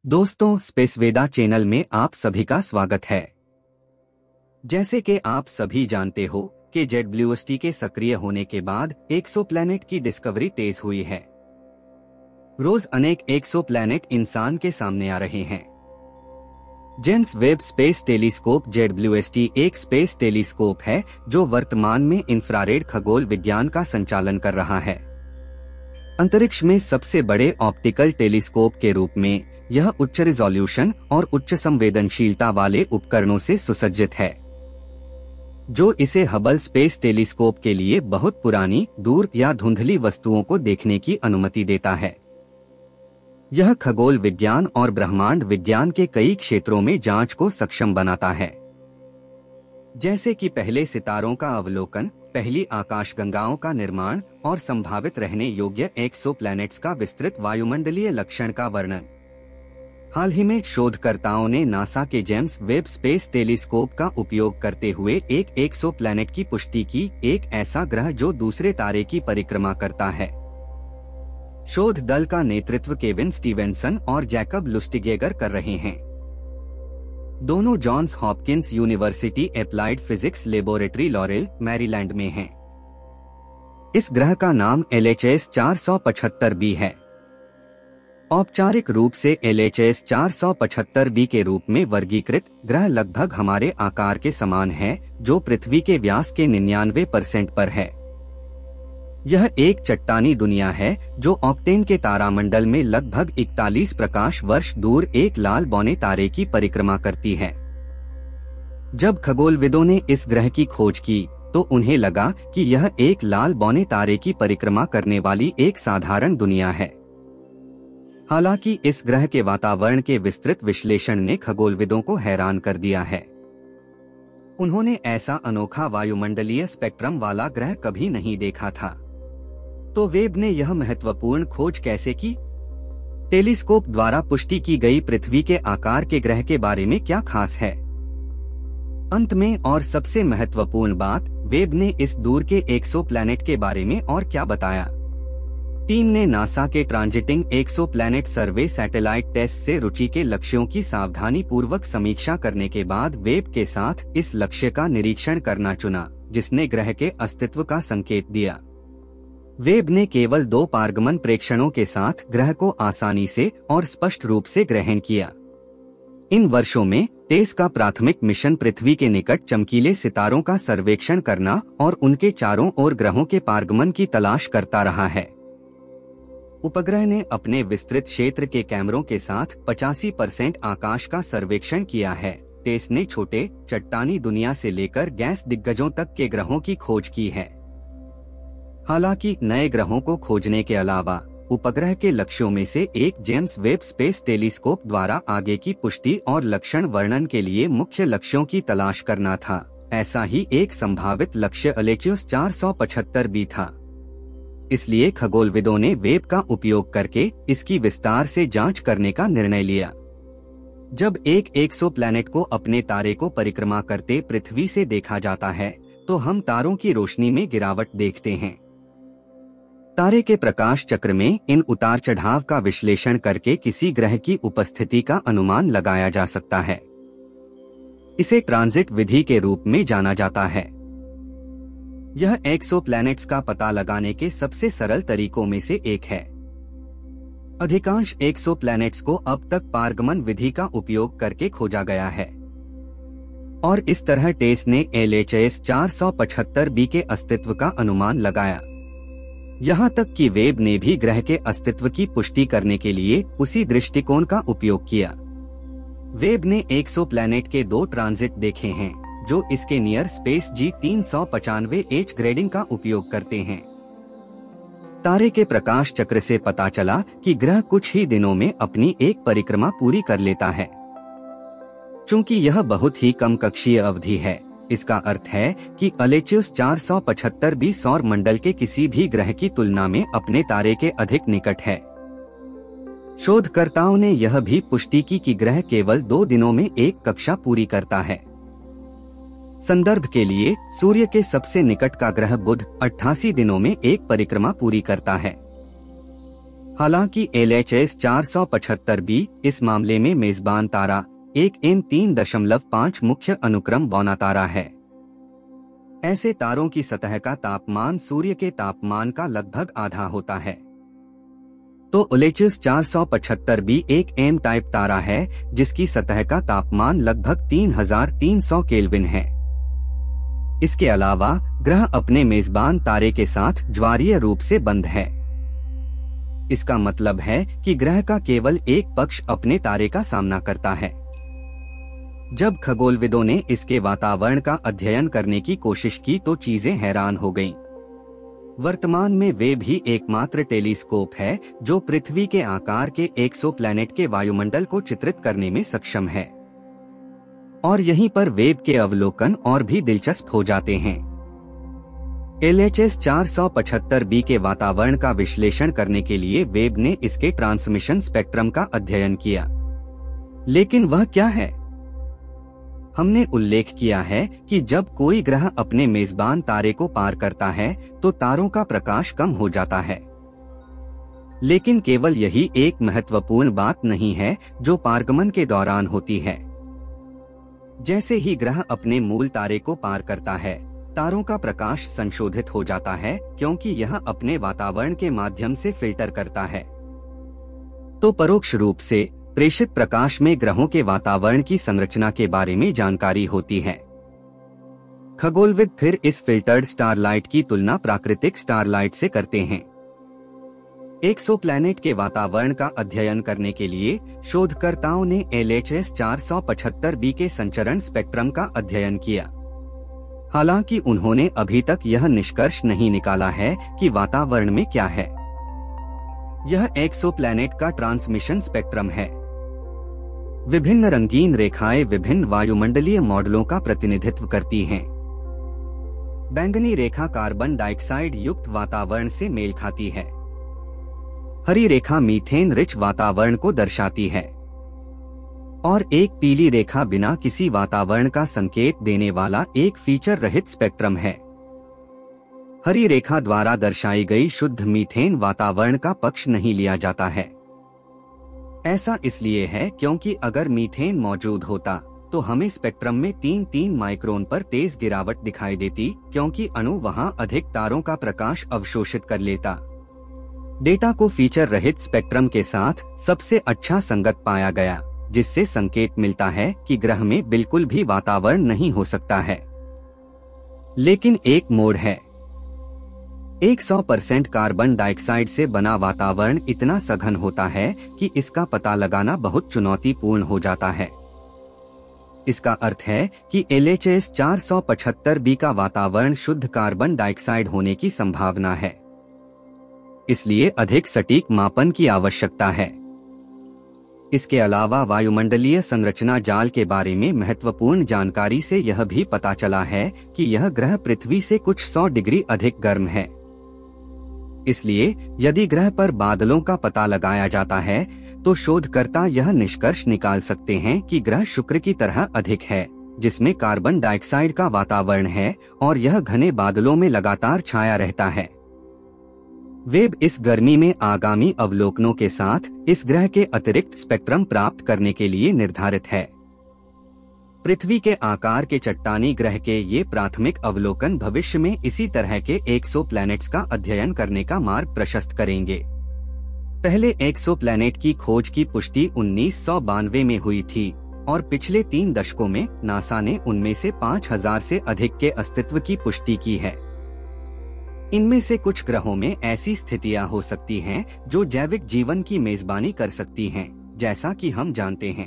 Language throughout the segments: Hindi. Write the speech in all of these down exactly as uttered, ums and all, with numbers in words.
दोस्तों, स्पेस वेदा चैनल में आप सभी का स्वागत है। जैसे कि आप सभी जानते हो कि जेड ब्लू एस टी के सक्रिय होने के बाद एक्सोप्लैनेट की डिस्कवरी तेज हुई है। रोज अनेक एक्सोप्लैनेट इंसान के सामने आ रहे हैं। James Webb space telescope J W S T एक स्पेस टेलीस्कोप है जो वर्तमान में इंफ्रारेड खगोल विज्ञान का संचालन कर रहा है। अंतरिक्ष में सबसे बड़े ऑप्टिकल टेलीस्कोप के रूप में यह उच्च रिजोल्यूशन और उच्च संवेदनशीलता वाले उपकरणों से सुसज्जित है, जो इसे हबल स्पेस टेलीस्कोप के लिए बहुत पुरानी, दूर या धुंधली वस्तुओं को देखने की अनुमति देता है। यह खगोल विज्ञान और ब्रह्मांड विज्ञान के कई क्षेत्रों में जांच को सक्षम बनाता है, जैसे कि पहले सितारों का अवलोकन, पहली आकाशगंगाओं का निर्माण और संभावित रहने योग्य एक्सोप्लैनेट्स का विस्तृत वायुमंडलीय लक्षण का वर्णन। हाल ही में शोधकर्ताओं ने नासा के जेम्स वेब स्पेस टेलीस्कोप का उपयोग करते हुए एक एक्सोप्लैनेट की पुष्टि की, एक ऐसा ग्रह जो दूसरे तारे की परिक्रमा करता है। शोध दल का नेतृत्व केविन स्टीवेंसन और जैकब लुस्टिगेगर कर रहे हैं। दोनों Johns Hopkins University Applied Physics Laboratory Laurel, Maryland में हैं। इस ग्रह का नाम एल एच एस चार सौ पचहत्तर बी है। औपचारिक रूप से एल एच एस चार सौ पचहत्तर बी के रूप में वर्गीकृत ग्रह लगभग हमारे आकार के समान है, जो पृथ्वी के व्यास के निन्यानवे परसेंट पर है। यह एक चट्टानी दुनिया है जो ऑक्टेन के तारामंडल में लगभग इकतालीस प्रकाश वर्ष दूर एक लाल बौने तारे की परिक्रमा करती है। जब खगोलविदों ने इस ग्रह की खोज की तो उन्हें लगा कि यह एक लाल बौने तारे की परिक्रमा करने वाली एक साधारण दुनिया है। हालांकि इस ग्रह के वातावरण के विस्तृत विश्लेषण ने खगोलविदों को हैरान कर दिया है। उन्होंने ऐसा अनोखा वायुमंडलीय स्पेक्ट्रम वाला ग्रह कभी नहीं देखा था। तो वेब ने यह महत्वपूर्ण खोज कैसे की? टेलीस्कोप द्वारा पुष्टि की गई पृथ्वी के आकार के ग्रह के बारे में क्या खास है? अंत में और सबसे महत्वपूर्ण बात, वेब ने इस दूर के एक्सोप्लैनेट के बारे में और क्या बताया? टीम ने नासा के Transiting Exoplanet Survey Satellite TESS से रुचि के लक्ष्यों की सावधानी पूर्वक समीक्षा करने के बाद वेब के साथ इस लक्ष्य का निरीक्षण करना चुना, जिसने ग्रह के अस्तित्व का संकेत दिया। वेब ने केवल दो पारगमन प्रेक्षणों के साथ ग्रह को आसानी से और स्पष्ट रूप से ग्रहण किया। इन वर्षों में टेस का प्राथमिक मिशन पृथ्वी के निकट चमकीले सितारों का सर्वेक्षण करना और उनके चारों ओर ग्रहों के पारगमन की तलाश करता रहा है। उपग्रह ने अपने विस्तृत क्षेत्र के कैमरों के साथ पचासी परसेंट आकाश का सर्वेक्षण किया है। टेस ने छोटे, चट्टानी दुनिया से लेकर गैस दिग्गजों तक के ग्रहों की खोज की है। हालांकि नए ग्रहों को खोजने के अलावा उपग्रह के लक्ष्यों में से एक जेम्स वेब स्पेस टेलीस्कोप द्वारा आगे की पुष्टि और लक्षण वर्णन के लिए मुख्य लक्ष्यों की तलाश करना था। ऐसा ही एक संभावित लक्ष्य एल एच एस चार सौ पचहत्तर बी था। इसलिए खगोलविदों ने वेब का उपयोग करके इसकी विस्तार से जांच करने का निर्णय लिया। जब एक एक्सोप्लैनेट को अपने तारे को परिक्रमा करते पृथ्वी से देखा जाता है तो हम तारों की रोशनी में गिरावट देखते हैं। तारे के प्रकाश चक्र में इन उतार चढ़ाव का विश्लेषण करके किसी ग्रह की उपस्थिति का अनुमान लगाया जा सकता है। इसे ट्रांजिट विधि के रूप में जाना जाता है। यह एक्सोप्लैनेट्स का पता लगाने के सबसे सरल तरीकों में से एक है। अधिकांश एक्सोप्लैनेट्स को अब तक पारगमन विधि का उपयोग करके खोजा गया है और इस तरह टेस ने एल एच एस चार सौ पचहत्तर बी के अस्तित्व का अनुमान लगाया। यहाँ तक कि वेब ने भी ग्रह के अस्तित्व की पुष्टि करने के लिए उसी दृष्टिकोण का उपयोग किया। वेब ने एक्सोप्लैनेट के दो ट्रांजिट देखे हैं जो इसके नियर स्पेस जी तीन सौ पचानवे एच ग्रेडिंग का उपयोग करते हैं। तारे के प्रकाश चक्र से पता चला कि ग्रह कुछ ही दिनों में अपनी एक परिक्रमा पूरी कर लेता है। चूंकि यह बहुत ही कम कक्षीय अवधि है, इसका अर्थ है कि एल एच एस चार सौ पचहत्तर बी सौर मंडल के किसी भी ग्रह की तुलना में अपने तारे के अधिक निकट है। शोधकर्ताओं ने यह भी पुष्टि की कि ग्रह केवल दो दिनों में एक कक्षा पूरी करता है। संदर्भ के लिए, सूर्य के सबसे निकट का ग्रह बुध अट्ठासी दिनों में एक परिक्रमा पूरी करता है। हालांकि एल एच एस चार सौ पचहत्तर बी इस मामले में मेजबान तारा एक एम तीन दशमलव पाँच मुख्य अनुक्रम बौना तारा है। ऐसे तारों की सतह का तापमान सूर्य के तापमान का लगभग आधा होता है। तो एल एच एस चार सौ पचहत्तर बी एक एम टाइप तारा है जिसकी सतह का तापमान लगभग तीन हज़ार तीन सौ केल्विन है। इसके अलावा ग्रह अपने मेजबान तारे के साथ ज्वारीय रूप से बंद है। इसका मतलब है कि ग्रह का केवल एक पक्ष अपने तारे का सामना करता है। जब खगोलविदों ने इसके वातावरण का अध्ययन करने की कोशिश की तो चीजें हैरान हो गईं। वर्तमान में वे भी एकमात्र टेलीस्कोप है जो पृथ्वी के आकार के एक्सोप्लैनेट के वायुमंडल को चित्रित करने में सक्षम है। और यहीं पर वेब के अवलोकन और भी दिलचस्प हो जाते हैं। एल एच एस चार सौ पचहत्तर बी के वातावरण का विश्लेषण करने के लिए वेब ने इसके ट्रांसमिशन स्पेक्ट्रम का अध्ययन किया। लेकिन वह क्या है? हमने उल्लेख किया है कि जब कोई ग्रह अपने मेजबान तारे को पार करता है तो तारों का प्रकाश कम हो जाता है। लेकिन केवल यही एक महत्वपूर्ण बात नहीं है जो पारगमन के दौरान होती है। जैसे ही ग्रह अपने मूल तारे को पार करता है, तारों का प्रकाश संशोधित हो जाता है क्योंकि यह अपने वातावरण के माध्यम से फिल्टर करता है। तो परोक्ष रूप से प्रेषित प्रकाश में ग्रहों के वातावरण की संरचना के बारे में जानकारी होती है। खगोलविद फिर इस फिल्टर्ड स्टारलाइट की तुलना प्राकृतिक स्टारलाइट से करते हैं। एक्सोप्लैनेट के वातावरण का अध्ययन करने के लिए शोधकर्ताओं ने एल एच एस चार सौ पचहत्तर बी के संचरण स्पेक्ट्रम का अध्ययन किया। हालांकि उन्होंने अभी तक यह निष्कर्ष नहीं निकाला है कि वातावरण में क्या है। यह एक्सोप्लैनेट का ट्रांसमिशन स्पेक्ट्रम है। विभिन्न रंगीन रेखाएं विभिन्न वायुमंडलीय मॉडलों का प्रतिनिधित्व करती हैं। बैंगनी रेखा कार्बन डाइऑक्साइड युक्त वातावरण से मेल खाती है। हरी रेखा मीथेन रिच वातावरण को दर्शाती है और एक पीली रेखा बिना किसी वातावरण का संकेत देने वाला एक फीचर रहित स्पेक्ट्रम है। हरी रेखा द्वारा दर्शाई गई शुद्ध मीथेन वातावरण का पक्ष नहीं लिया जाता है। ऐसा इसलिए है क्योंकि अगर मीथेन मौजूद होता तो हमें स्पेक्ट्रम में तीन तीन माइक्रोन पर तेज गिरावट दिखाई देती, क्योंकि अणु वहां अधिक तारों का प्रकाश अवशोषित कर लेता। डेटा को फीचर रहित स्पेक्ट्रम के साथ सबसे अच्छा संगत पाया गया, जिससे संकेत मिलता है कि ग्रह में बिल्कुल भी वातावरण नहीं हो सकता है। लेकिन एक मोड़ है। सौ परसेंट कार्बन डाइऑक्साइड से बना वातावरण इतना सघन होता है कि इसका पता लगाना बहुत चुनौतीपूर्ण हो जाता है। इसका अर्थ है कि एल एच एस चार सौ पचहत्तर बी का वातावरण शुद्ध कार्बन डाइऑक्साइड होने की संभावना है। इसलिए अधिक सटीक मापन की आवश्यकता है। इसके अलावा वायुमंडलीय संरचना जाल के बारे में महत्वपूर्ण जानकारी से यह भी पता चला है कि यह ग्रह पृथ्वी से कुछ सौ डिग्री अधिक गर्म है। इसलिए यदि ग्रह पर बादलों का पता लगाया जाता है तो शोधकर्ता यह निष्कर्ष निकाल सकते हैं कि ग्रह शुक्र की तरह अधिक है, जिसमें कार्बन डाइऑक्साइड का वातावरण है और यह घने बादलों में लगातार छाया रहता है। वेब इस गर्मी में आगामी अवलोकनों के साथ इस ग्रह के अतिरिक्त स्पेक्ट्रम प्राप्त करने के लिए निर्धारित है। पृथ्वी के आकार के चट्टानी ग्रह के ये प्राथमिक अवलोकन भविष्य में इसी तरह के एक्सोप्लैनेट्स का अध्ययन करने का मार्ग प्रशस्त करेंगे। पहले एक्सोप्लैनेट की खोज की पुष्टि उन्नीस सौ बानवे में हुई थी और पिछले तीन दशकों में नासा ने उनमें से पाँच हज़ार से अधिक के अस्तित्व की पुष्टि की है। इनमें से कुछ ग्रहों में ऐसी स्थितियां हो सकती हैं जो जैविक जीवन की मेजबानी कर सकती हैं, जैसा कि हम जानते हैं।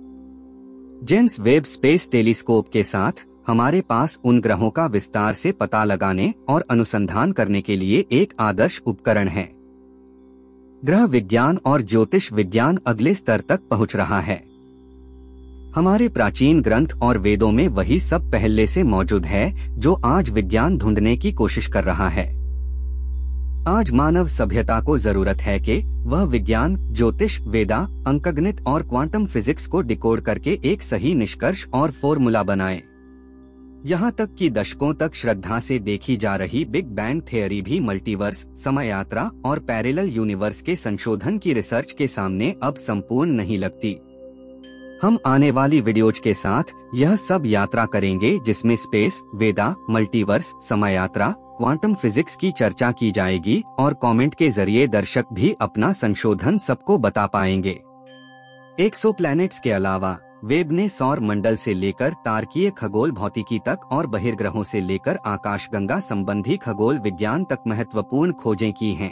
जेम्स वेब स्पेस टेलीस्कोप के साथ हमारे पास उन ग्रहों का विस्तार से पता लगाने और अनुसंधान करने के लिए एक आदर्श उपकरण है। ग्रह विज्ञान और ज्योतिष विज्ञान अगले स्तर तक पहुंच रहा है। हमारे प्राचीन ग्रंथ और वेदों में वही सब पहले से मौजूद है जो आज विज्ञान ढूंढने की कोशिश कर रहा है। आज मानव सभ्यता को जरूरत है कि वह विज्ञान, ज्योतिष, वेदा, अंकगणित और क्वांटम फिजिक्स को डिकोड करके एक सही निष्कर्ष और फॉर्मूला बनाए। यहाँ तक कि दशकों तक श्रद्धा से देखी जा रही बिग बैंग थ्योरी भी मल्टीवर्स, समय यात्रा और पैरेलल यूनिवर्स के संशोधन की रिसर्च के सामने अब संपूर्ण नहीं लगती। हम आने वाली वीडियोज के साथ यह सब यात्रा करेंगे, जिसमें स्पेस, वेदा, मल्टीवर्स, समय यात्रा, क्वांटम फिजिक्स की चर्चा की जाएगी और कमेंट के जरिए दर्शक भी अपना संशोधन सबको बता पाएंगे। एक्सोप्लैनेट्स के अलावा वेब ने सौर मंडल से लेकर तारकीय खगोल भौतिकी तक और बहिर्ग्रहों से लेकर आकाशगंगा संबंधी खगोल विज्ञान तक महत्वपूर्ण खोजें की हैं।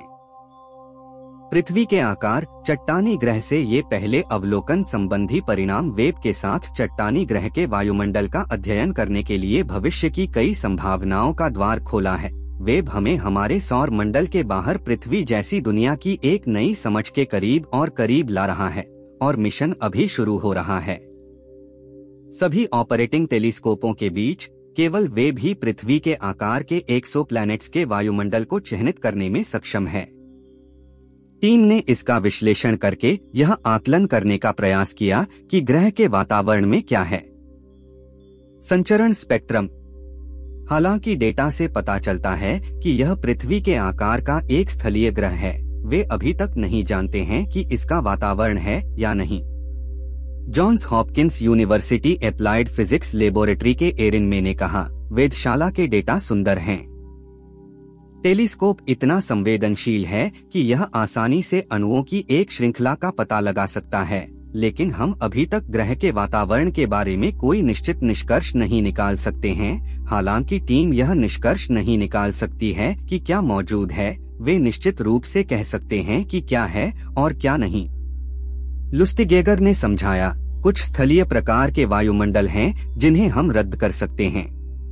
पृथ्वी के आकार, चट्टानी ग्रह से ये पहले अवलोकन संबंधी परिणाम वेब के साथ चट्टानी ग्रह के वायुमंडल का अध्ययन करने के लिए भविष्य की कई संभावनाओं का द्वार खोला है। वेब हमें हमारे सौर मंडल के बाहर पृथ्वी जैसी दुनिया की एक नई समझ के करीब और करीब ला रहा है और मिशन अभी शुरू हो रहा है। सभी ऑपरेटिंग टेलीस्कोपों के बीच केवल वेब ही पृथ्वी के आकार के एक्सोप्लैनेट्स के वायुमंडल को चिह्नित करने में सक्षम है। टीम ने इसका विश्लेषण करके यह आकलन करने का प्रयास किया कि ग्रह के वातावरण में क्या है। संचरण स्पेक्ट्रम। हालांकि डेटा से पता चलता है कि यह पृथ्वी के आकार का एक स्थलीय ग्रह है, वे अभी तक नहीं जानते हैं कि इसका वातावरण है या नहीं। Johns Hopkins University Applied Physics Laboratory के एरिन मे ने कहा, वेधशाला के डेटा सुंदर हैं। टेलीस्कोप इतना संवेदनशील है कि यह आसानी से अणुओं की एक श्रृंखला का पता लगा सकता है, लेकिन हम अभी तक ग्रह के वातावरण के बारे में कोई निश्चित निष्कर्ष नहीं निकाल सकते हैं। हालांकि टीम यह निष्कर्ष नहीं निकाल सकती है कि क्या मौजूद है, वे निश्चित रूप से कह सकते हैं कि क्या है और क्या नहीं। लुस्टिगेगर ने समझाया, कुछ स्थलीय प्रकार के वायुमंडल हैं जिन्हें हम रद्द कर सकते हैं।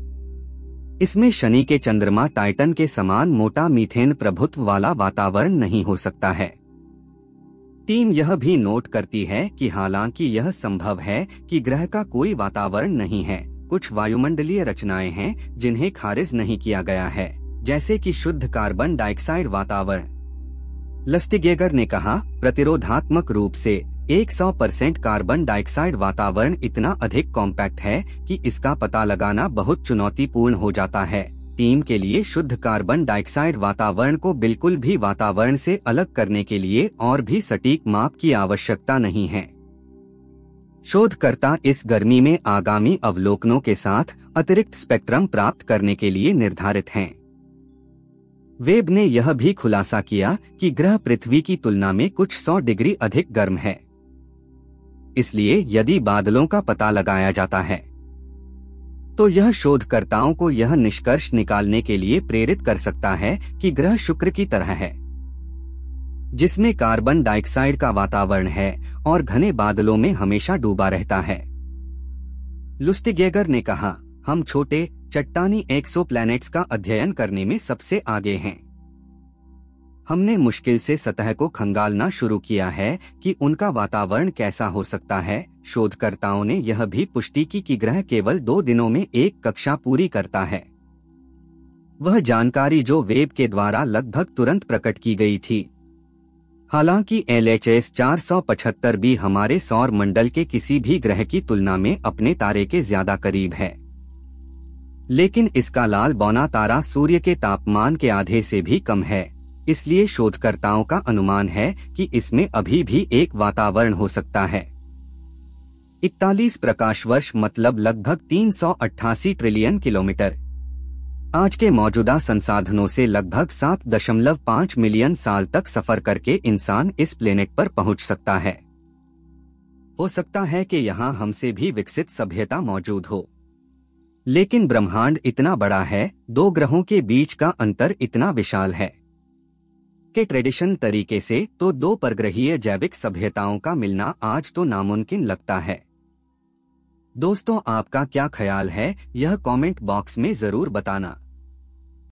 इसमें शनि के चंद्रमा टाइटन के समान मोटा मीथेन प्रभुत्व वाला वातावरण नहीं हो सकता है। टीम यह भी नोट करती है कि हालांकि यह संभव है कि ग्रह का कोई वातावरण नहीं है, कुछ वायुमंडलीय रचनाएं हैं जिन्हें खारिज नहीं किया गया है, जैसे कि शुद्ध कार्बन डाइऑक्साइड वातावरण। लस्टिगेगर ने कहा, प्रतिरोधात्मक रूप से सौ परसेंट कार्बन डाइऑक्साइड वातावरण इतना अधिक कॉम्पैक्ट है कि इसका पता लगाना बहुत चुनौतीपूर्ण हो जाता है। टीम के लिए शुद्ध कार्बन डाइऑक्साइड वातावरण को बिल्कुल भी वातावरण से अलग करने के लिए और भी सटीक माप की आवश्यकता नहीं है। शोधकर्ता इस गर्मी में आगामी अवलोकनों के साथ अतिरिक्त स्पेक्ट्रम प्राप्त करने के लिए निर्धारित हैं। वेब ने यह भी खुलासा किया कि ग्रह पृथ्वी की तुलना में कुछ सौ डिग्री अधिक गर्म है। इसलिए यदि बादलों का पता लगाया जाता है तो यह शोधकर्ताओं को यह निष्कर्ष निकालने के लिए प्रेरित कर सकता है कि ग्रह शुक्र की तरह है, जिसमें कार्बन डाइऑक्साइड का वातावरण है और घने बादलों में हमेशा डूबा रहता है। लुस्टिगेगर ने कहा, हम छोटे चट्टानी एक्सोप्लैनेट्स का अध्ययन करने में सबसे आगे हैं। हमने मुश्किल से सतह को खंगालना शुरू किया है कि उनका वातावरण कैसा हो सकता है। शोधकर्ताओं ने यह भी पुष्टि की कि ग्रह केवल दो दिनों में एक कक्षा पूरी करता है। वह जानकारी जो वेब के द्वारा लगभग तुरंत प्रकट की गई थी। हालांकि एल एच एस चार सौ पचहत्तर बी हमारे सौर मंडल के किसी भी ग्रह की तुलना में अपने तारे के ज्यादा करीब है, लेकिन इसका लाल बौना तारा सूर्य के तापमान के आधे से भी कम है। इसलिए शोधकर्ताओं का अनुमान है कि इसमें अभी भी एक वातावरण हो सकता है। इकतालीस प्रकाश वर्ष मतलब लगभग तीन सौ अट्ठासी ट्रिलियन किलोमीटर। आज के मौजूदा संसाधनों से लगभग सात दशमलव पाँच मिलियन साल तक सफर करके इंसान इस प्लेनेट पर पहुंच सकता है। हो सकता है कि यहाँ हमसे भी विकसित सभ्यता मौजूद हो, लेकिन ब्रह्मांड इतना बड़ा है, दो ग्रहों के बीच का अंतर इतना विशाल है कि ट्रेडिशन तरीके से तो दो परग्रहीय जैविक सभ्यताओं का मिलना आज तो नामुमकिन लगता है। दोस्तों, आपका क्या ख्याल है, यह कमेंट बॉक्स में जरूर बताना।